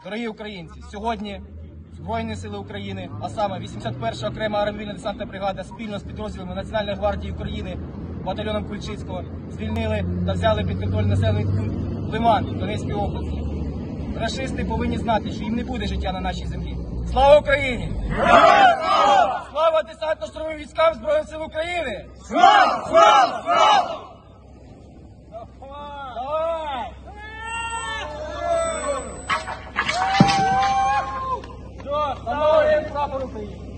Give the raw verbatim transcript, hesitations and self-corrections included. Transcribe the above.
Дорогі українці, сьогодні Збройні сили України, а саме вісімдесят перша окрема аеромобільна десантна бригада спільно з підрозділами Національної гвардії України, батальйоном Кульчицького, звільнили та взяли під контроль населений пункт Лиман Донецької області. Рашисти повинні знати, що їм не буде життя на нашій землі. Слава Україні! Слава! Слава десантно-штурмовим військам Збройних сил України! Слава! Слава! Слава! Давай! Все, встановлюємо прапор України.